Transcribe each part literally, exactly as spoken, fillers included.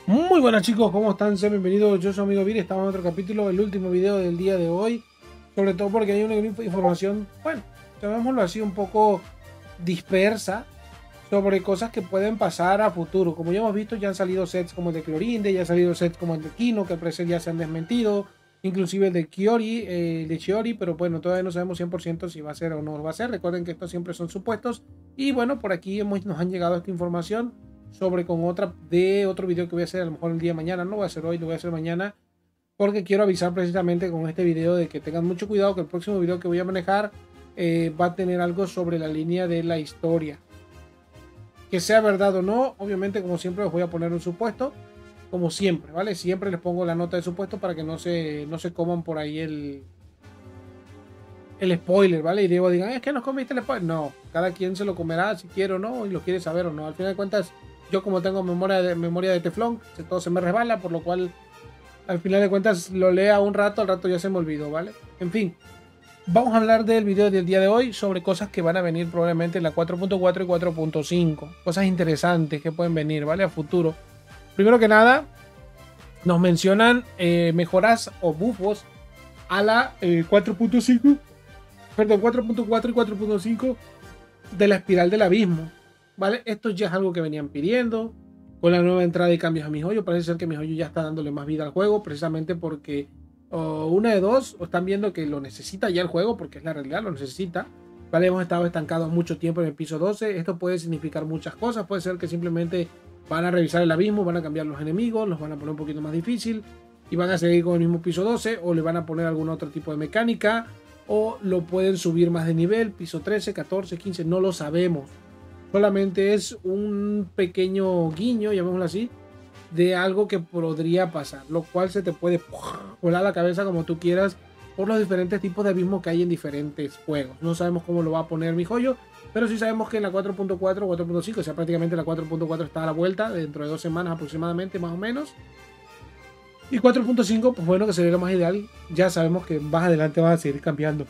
Muy buenas chicos, ¿cómo están? Sean bienvenidos, yo soy amigo Viri, estamos en otro capítulo, el último video del día de hoy, sobre todo porque hay una información, bueno, llamémoslo así, un poco dispersa sobre cosas que pueden pasar a futuro. Como ya hemos visto, ya han salido sets como el de Clorinde, ya han salido sets como el de Kino, que al parecer ya se han desmentido, inclusive el de Kiori, eh, el de Chiori, pero bueno, todavía no sabemos cien por ciento si va a ser o no va a ser. Recuerden que estos siempre son supuestos. Y bueno, por aquí hemos, nos han llegado esta información sobre con otra de otro video que voy a hacer a lo mejor el día de mañana. No voy a hacer hoy, lo voy a hacer mañana, porque quiero avisar precisamente con este video de que tengan mucho cuidado, que el próximo video que voy a manejar eh, va a tener algo sobre la línea de la historia. Que sea verdad o no, obviamente como siempre os voy a poner un supuesto, como siempre, ¿vale? Siempre les pongo la nota de supuesto para que no se, no se coman por ahí el, el spoiler, ¿vale? Y luego digan, es que nos comiste el spoiler. No, cada quien se lo comerá si quiere o no, y lo quiere saber o no. Al final de cuentas, yo como tengo memoria de, memoria de teflón, todo se me resbala, por lo cual al final de cuentas lo lea un rato, al rato ya se me olvidó, ¿vale? En fin, vamos a hablar del video del día de hoy sobre cosas que van a venir probablemente en la cuatro punto cuatro y cuatro punto cinco. Cosas interesantes que pueden venir, ¿vale? A futuro. Primero que nada, nos mencionan eh, mejoras o buffos a la eh, cuatro punto cinco, perdón, cuatro punto cuatro y cuatro punto cinco de la espiral del abismo, ¿vale? Esto ya es algo que venían pidiendo. Con la nueva entrada y cambios a MiHoYo, parece ser que MiHoYo ya está dándole más vida al juego, precisamente porque o una de dos, o están viendo que lo necesita ya el juego, porque es la realidad, lo necesita. Vale, hemos estado estancados mucho tiempo en el piso doce. Esto puede significar muchas cosas. Puede ser que simplemente van a revisar el abismo, van a cambiar los enemigos, los van a poner un poquito más difícil y van a seguir con el mismo piso doce, o le van a poner algún otro tipo de mecánica, o lo pueden subir más de nivel, piso trece, catorce, quince, no lo sabemos. Solamente es un pequeño guiño, llamémoslo así, de algo que podría pasar, lo cual se te puede volar la cabeza como tú quieras por los diferentes tipos de abismo que hay en diferentes juegos. No sabemos cómo lo va a poner MiHoYo, pero sí sabemos que en la cuatro punto cuatro o cuatro punto cinco, o sea, prácticamente la cuatro punto cuatro está a la vuelta, dentro de dos semanas aproximadamente, más o menos. Y cuatro punto cinco, pues bueno, que sería lo más ideal. Ya sabemos que más adelante van a seguir cambiando.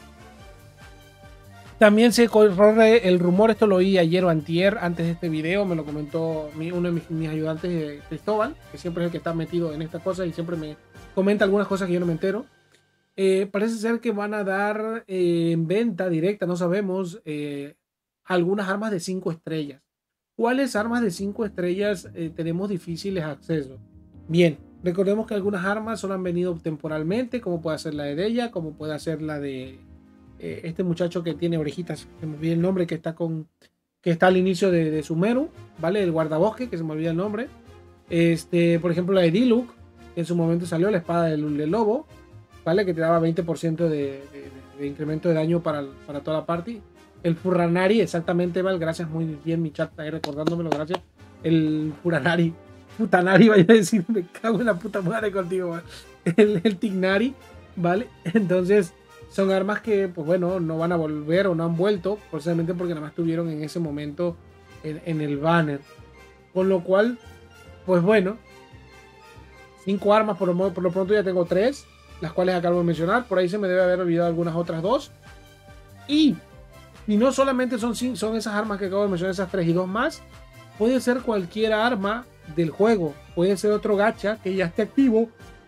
También se corre el rumor, esto lo oí ayer o antier, antes de este video, me lo comentó mi, uno de mis, mis ayudantes, Cristóbal, que siempre es el que está metido en estas cosas y siempre me comenta algunas cosas que yo no me entero. Eh, parece ser que van a dar eh, en venta directa, no sabemos, eh, algunas armas de cinco estrellas. ¿Cuáles armas de cinco estrellas eh, tenemos difíciles acceso? Bien, recordemos que algunas armas solo han venido temporalmente, como puede ser la de Deya, como puede ser la de eh, este muchacho que tiene orejitas, se me olvida el nombre, que está con que está al inicio de, de Sumeru, ¿vale? El guardabosque, que se me olvida el nombre. Este, por ejemplo, la de Diluc, que en su momento salió, la espada del, del lobo, ¿vale? Que te daba veinte por ciento de, de, de incremento de daño para, para toda la party. El Furanari, exactamente, Val, gracias, muy bien mi chat ahí recordándomelo, gracias. El Furanari, Futanari, vaya a decir, me cago en la puta madre contigo, ¿vale? El, el Tignari, ¿vale? Entonces, son armas que, pues bueno, no van a volver o no han vuelto, precisamente porque nada más estuvieron en ese momento en, en el banner. Con lo cual, pues bueno, cinco armas, por lo, por lo pronto ya tengo tres, las cuales acabo de mencionar. Por ahí se me debe haber olvidado algunas otras dos. Y, y no solamente son, son esas armas que acabo de mencionar, esas tres y dos más. Puede ser cualquier arma del juego. Puede ser otro gacha que ya esté activo.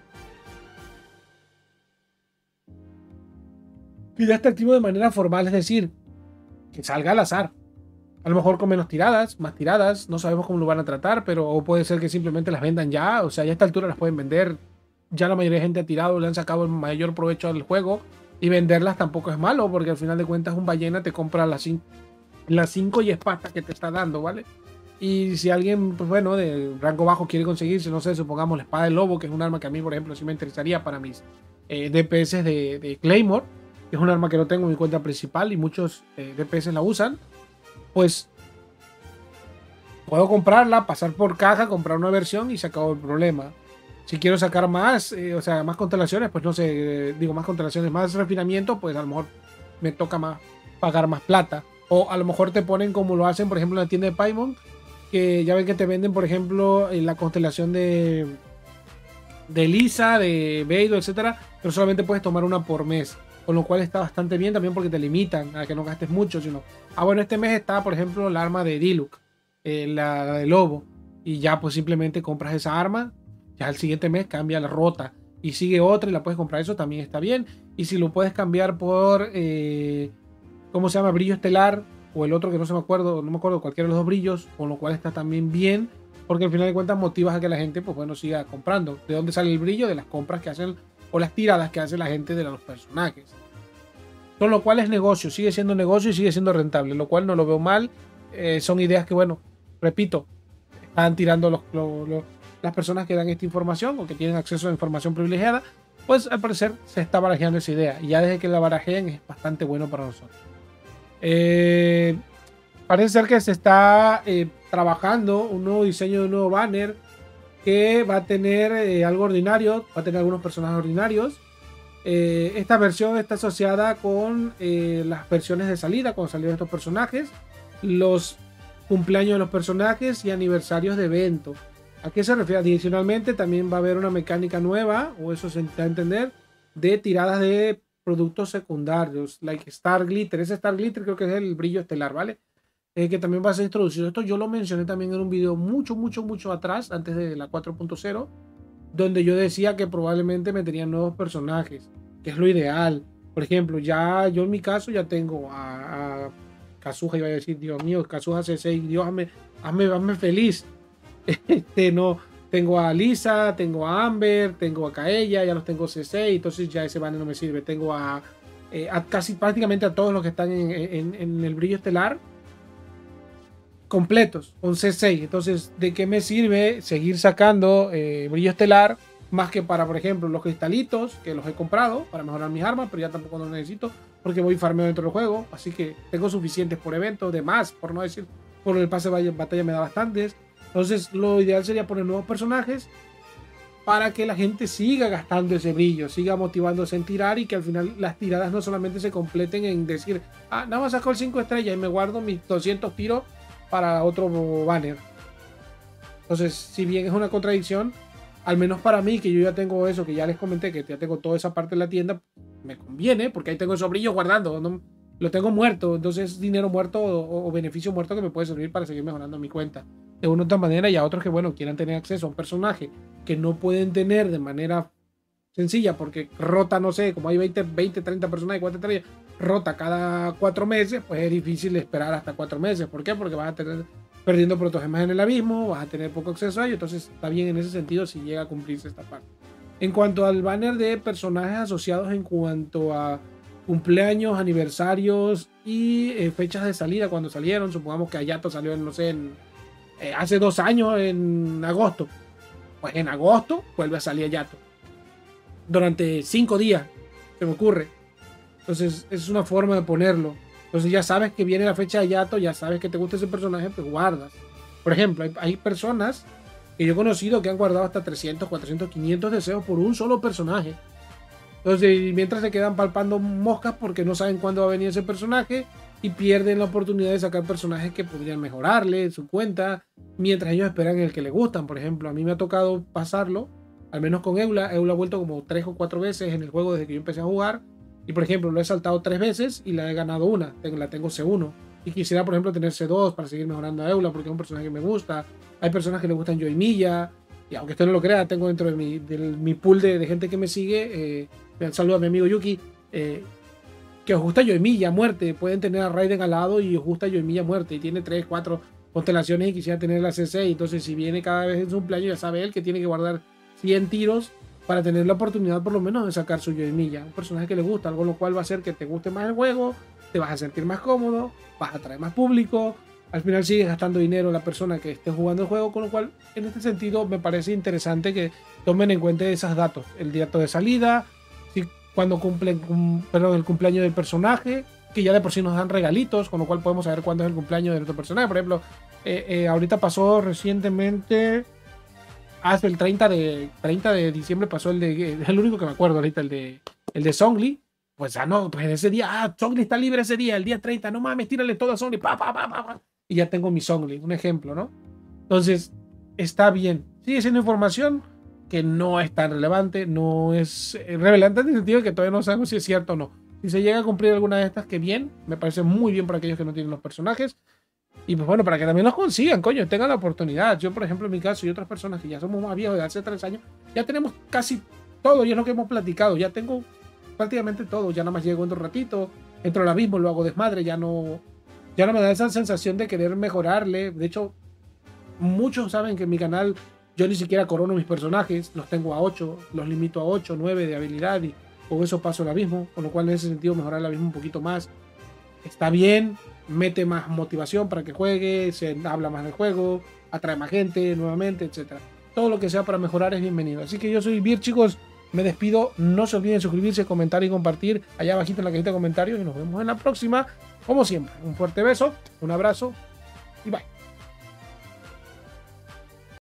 Que ya esté activo de manera formal, es decir, que salga al azar. A lo mejor con menos tiradas, más tiradas, no sabemos cómo lo van a tratar, pero o puede ser que simplemente las vendan ya, o sea, ya a esta altura las pueden vender. Ya la mayoría de gente ha tirado, le han sacado el mayor provecho al juego, y venderlas tampoco es malo, porque al final de cuentas un ballena te compra las cinco y es pasta que te está dando, ¿vale? Y si alguien, pues bueno, de rango bajo quiere conseguirse, no sé, supongamos la espada del lobo, que es un arma que a mí, por ejemplo, sí me interesaría para mis eh, D P S de, de Claymore, que es un arma que no tengo en mi cuenta principal y muchos eh, D P S la usan, pues puedo comprarla, pasar por caja, comprar una versión y se acabó el problema. Si quiero sacar más, eh, o sea, más constelaciones, pues no sé, eh, digo más constelaciones, más refinamiento, pues a lo mejor me toca más pagar más plata. O a lo mejor te ponen como lo hacen, por ejemplo, en la tienda de Paimon, que ya ven que te venden, por ejemplo, en la constelación de de Lisa, de Beidou, etcétera, pero solamente puedes tomar una por mes. Con lo cual está bastante bien también porque te limitan a que no gastes mucho, sino, ah, bueno, este mes está, por ejemplo, la arma de Diluc, eh, la, la de Lobo. y ya pues simplemente compras esa arma, ya al siguiente mes cambia la rota y sigue otra y la puedes comprar, eso también está bien. Y si lo puedes cambiar por, eh, ¿cómo se llama? Brillo estelar o el otro que no se me acuerdo, no me acuerdo, cualquiera de los dos brillos, con lo cual está también bien, porque al final de cuentas motivas a que la gente pues bueno siga comprando. ¿De dónde sale el brillo? De las compras que hacen o las tiradas que hace la gente de los personajes. Con lo cual es negocio, sigue siendo negocio y sigue siendo rentable, lo cual no lo veo mal. Eh, son ideas que, bueno, repito, están tirando los, los, los, las personas que dan esta información o que tienen acceso a información privilegiada, pues al parecer se está barajeando esa idea. Y ya desde que la barajeen es bastante bueno para nosotros. Eh, parece ser que se está eh, trabajando un nuevo diseño de un nuevo banner que va a tener eh, algo ordinario, va a tener algunos personajes ordinarios. Eh, esta versión está asociada con eh, las versiones de salida, cuando salieron estos personajes, los cumpleaños de los personajes y aniversarios de eventos. ¿A qué se refiere? Adicionalmente también va a haber una mecánica nueva, o eso se da a entender, de tiradas de productos secundarios, like Star Glitter. Ese Star Glitter creo que es el brillo estelar, ¿vale? Eh, que también va a ser introducido. Esto yo lo mencioné también en un video mucho, mucho, mucho atrás, antes de la cuatro punto cero, donde yo decía que probablemente meterían nuevos personajes, que es lo ideal. Por ejemplo, ya yo en mi caso ya tengo a, a Kazuha, iba a decir, Dios mío, Kazuha C seis, Dios, hazme, hazme, hazme feliz. Este, no, tengo a Lisa, tengo a Amber, tengo a Kaella, ya los tengo C seis, entonces ya ese banner no me sirve. Tengo a, eh, a casi prácticamente a todos los que están en, en, en el brillo estelar completos con C seis. Entonces, ¿de qué me sirve seguir sacando eh, brillo estelar? Más que para, por ejemplo, los cristalitos, que los he comprado para mejorar mis armas, pero ya tampoco los necesito porque voy farmeo dentro del juego. Así que tengo suficientes por evento, de más, por no decir, por el pase de batalla me da bastantes. Entonces, lo ideal sería poner nuevos personajes para que la gente siga gastando ese brillo, siga motivándose en tirar y que al final las tiradas no solamente se completen en decir, ah, nada más saco el cinco estrellas y me guardo mis doscientos tiros para otro banner. Entonces, si bien es una contradicción, al menos para mí, que yo ya tengo eso, que ya les comenté, que ya tengo toda esa parte de la tienda, me conviene, porque ahí tengo esos brillos guardando, ¿no? Lo tengo muerto, entonces es dinero muerto o, o beneficio muerto que me puede servir para seguir mejorando mi cuenta de una u otra manera. Y a otros que, bueno, quieran tener acceso a un personaje que no pueden tener de manera sencilla, porque rota, no sé, como hay veinte, veinte treinta personajes, cuatro estrellas, rota cada cuatro meses, pues es difícil esperar hasta cuatro meses. ¿Por qué? Porque vas a tener perdiendo protogemas en el abismo, vas a tener poco acceso a ello, entonces está bien en ese sentido si llega a cumplirse esta parte. En cuanto al banner de personajes asociados en cuanto a cumpleaños, aniversarios y eh, fechas de salida cuando salieron, supongamos que Hayato salió en, no sé, en, eh, hace dos años, en agosto, pues en agosto vuelve a salir Hayato durante cinco días, se me ocurre. Entonces es una forma de ponerlo. Entonces ya sabes que viene la fecha de Hayato, ya sabes que te gusta ese personaje, pues guardas. Por ejemplo, hay, hay personas que yo he conocido que han guardado hasta trescientos, cuatrocientos, quinientos deseos por un solo personaje. Entonces, mientras se quedan palpando moscas porque no saben cuándo va a venir ese personaje y pierden la oportunidad de sacar personajes que podrían mejorarle su cuenta mientras ellos esperan el que les gustan. Por ejemplo, a mí me ha tocado pasarlo, al menos con Eula. Eula ha vuelto como tres o cuatro veces en el juego desde que yo empecé a jugar. Y por ejemplo, lo he saltado tres veces y la he ganado una. La tengo C uno. Y quisiera, por ejemplo, tener C dos para seguir mejorando a Eula porque es un personaje que me gusta. Hay personas que le gustan Yoimiya. Y aunque usted no lo crea, tengo dentro de mi, de mi pool de, de gente que me sigue. Eh, un saludo a mi amigo Yuki. Eh, que os gusta Yoimiya muerte. Pueden tener a Raiden al lado y os gusta Yoimiya muerte. Y tiene tres, cuatro constelaciones y quisiera tener la C seis. Entonces, si viene cada vez en su cumpleaños, ya sabe él que tiene que guardar cien tiros para tener la oportunidad por lo menos de sacar su Yoimiya, un personaje que le gusta, algo lo cual va a hacer que te guste más el juego, te vas a sentir más cómodo, vas a atraer más público, al final sigues gastando dinero la persona que esté jugando el juego, con lo cual en este sentido me parece interesante que tomen en cuenta esos datos, el dato de salida, si, cuando cumplen perdón, el cumpleaños del personaje, que ya de por sí nos dan regalitos, con lo cual podemos saber cuándo es el cumpleaños del otro personaje. Por ejemplo, eh, eh, ahorita pasó recientemente... Hasta el treinta de diciembre pasó el de... Es el único que me acuerdo ahorita, el de, el de Zhongli. Pues ah, no, pues ese día, ah, Zhongli está libre ese día, el día treinta, no mames, tírale todo a Zhongli, pa, pa, pa, pa, pa. Y ya tengo mi Zhongli, un ejemplo, ¿no? Entonces, está bien. Sigue siendo información que no es tan relevante, no es relevante en el sentido de que todavía no sabemos si es cierto o no. Si se llega a cumplir alguna de estas, que bien, me parece muy bien para aquellos que no tienen los personajes. Y pues bueno, para que también los consigan, coño, tengan la oportunidad. Yo, por ejemplo, en mi caso y otras personas que ya somos más viejos de hace tres años, ya tenemos casi todo y es lo que hemos platicado. Ya tengo prácticamente todo, ya nada más llego en un ratito, entro al abismo, lo hago desmadre, ya no, ya no me da esa sensación de querer mejorarle. De hecho, muchos saben que en mi canal yo ni siquiera corono mis personajes, los tengo a ocho, los limito a ocho, nueve de habilidad y con eso paso el abismo, con lo cual en ese sentido mejorar el abismo un poquito más está bien, mete más motivación para que juegue, se habla más del juego, atrae más gente nuevamente, etcétera. Todo lo que sea para mejorar es bienvenido. Así que yo soy Vir, chicos, me despido, no se olviden suscribirse, comentar y compartir allá abajito en la cajita de comentarios y nos vemos en la próxima, como siempre. Un fuerte beso, un abrazo y bye.